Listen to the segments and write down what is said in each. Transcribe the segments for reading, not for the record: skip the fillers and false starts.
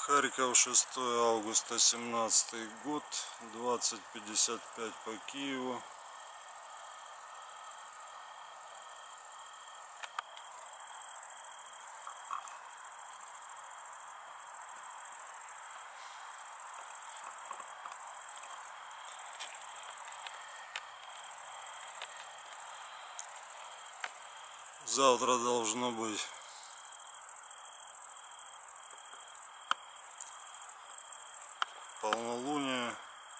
Харьков, 6 августа 17 год, 20:55 по Киеву. Завтра должно быть полнолуние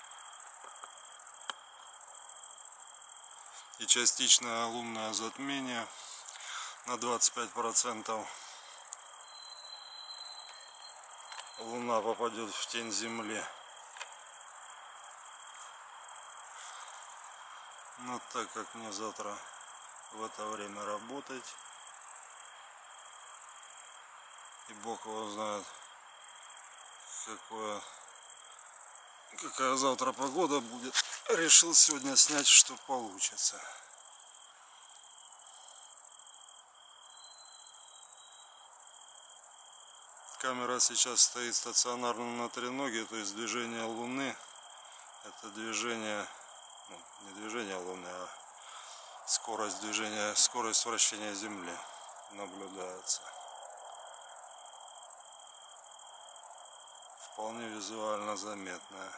и частичное лунное затмение на 25%. Луна попадет в тень Земли. Но так как мне завтра в это время работать, и Бог его знает, какая завтра погода будет, решил сегодня снять, что получится. Камера сейчас стоит стационарно на треноге, то есть движение Луны, это движение, не движение Луны, а скорость движения, скорость вращения Земли наблюдается. Вполне визуально заметная.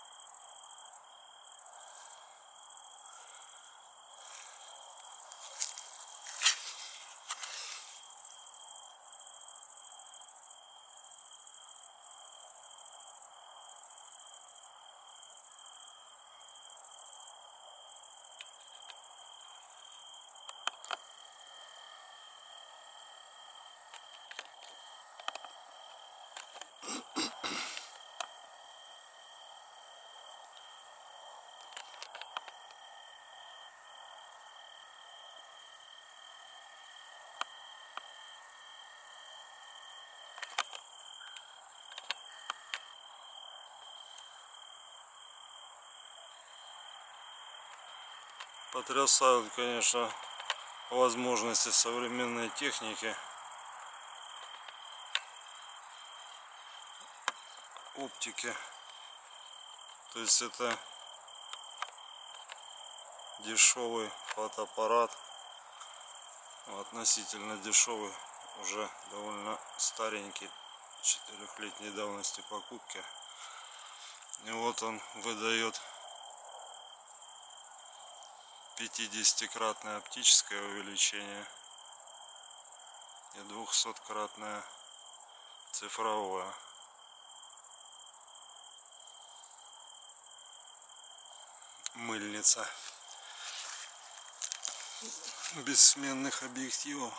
Потрясают, конечно, возможности современной техники, оптики. То есть это дешевый фотоаппарат, относительно дешевый, уже довольно старенький, 4-летней давности покупки. И вот он выдает 50-кратное оптическое увеличение и 200-кратное цифровое. Мыльница бессменных объективов.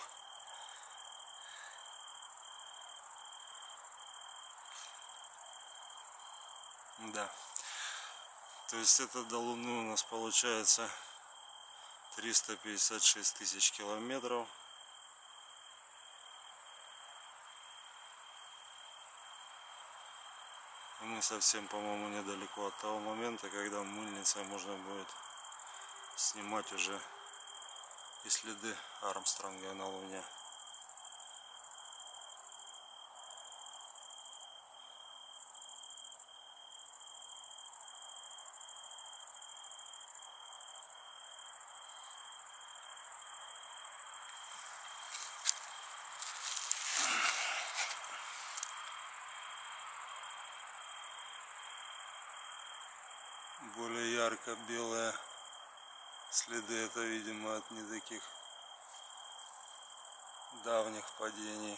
Да. То есть это до Луны у нас получается 356 тысяч километров. Мы совсем, по-моему, недалеко от того момента, когда мыльницей можно будет снимать уже и следы Армстронга на Луне. Более ярко белые следы, это, видимо, от не таких давних падений.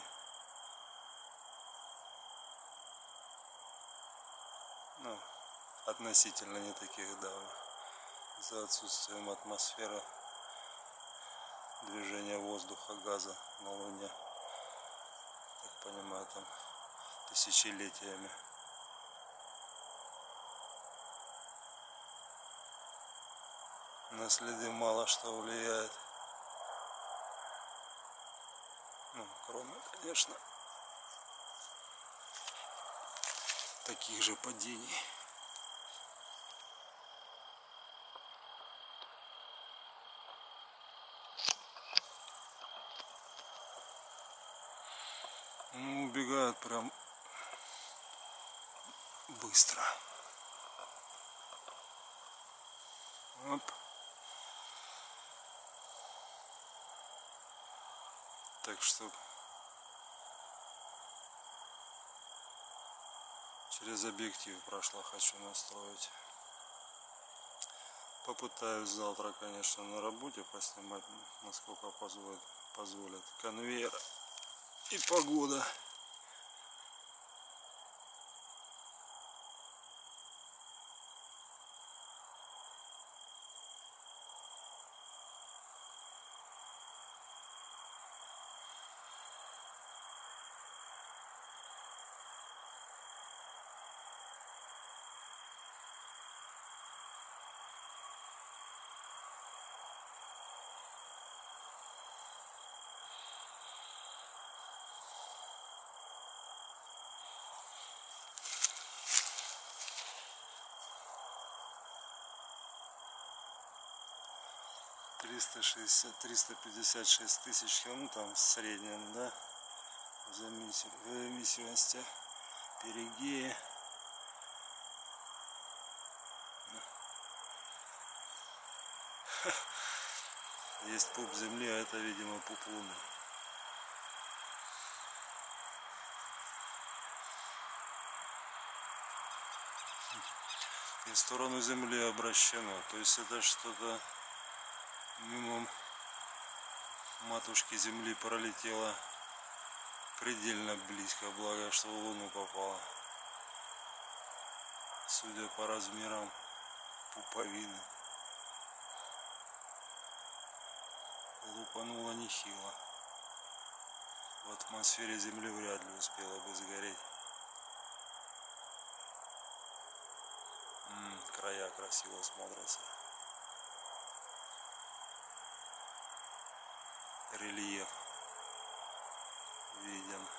Ну, относительно не таких давних, за отсутствием атмосферы, движения воздуха, газа на Луне, так понимаю, там тысячелетиями. На следы мало что влияет, ну, кроме, конечно, таких же падений. Ну, убегают прям быстро. Оп. Так что через объектив прошла, хочу настроить. Попытаюсь завтра, конечно, на работе поснимать, насколько позволит конвейер и погода. $356 тысяч, ну там в среднем, да, в зависимости перигеи. Есть пуп Земли, а это, видимо, пуп Луны. И в сторону Земли обращено. То есть это что-то мимо матушки Земли пролетело предельно близко, благо что в Луну попало. Судя по размерам пуповины. Лупануло нехило. В атмосфере Земли вряд ли успела бы сгореть. Края красиво смотрятся. Рельеф виден.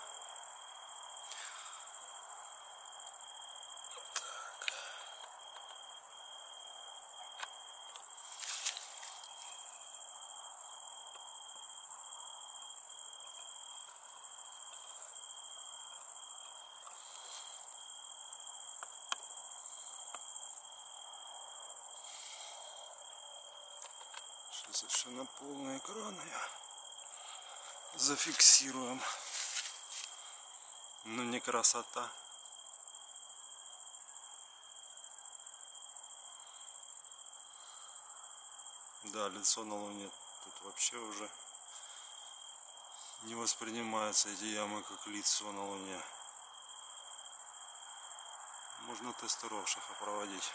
Совершенно полный экран я зафиксируем. Ну не красота. Да, лицо на Луне тут вообще уже не воспринимаются эти ямы как лицо на Луне. Можно тестировщика проводить.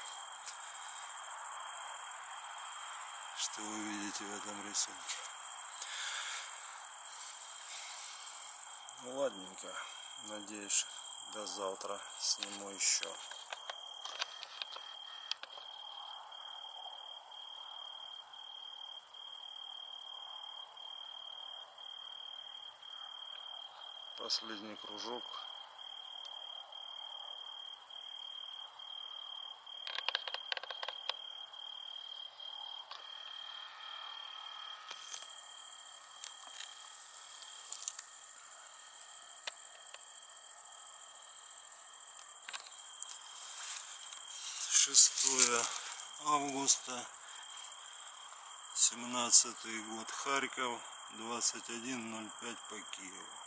Что вы видите в этом рисунке. Ну ладненько, надеюсь, до завтра сниму еще. Последний кружок. Шестое августа, 17-й год, Харьков, 21:05 по Киеву.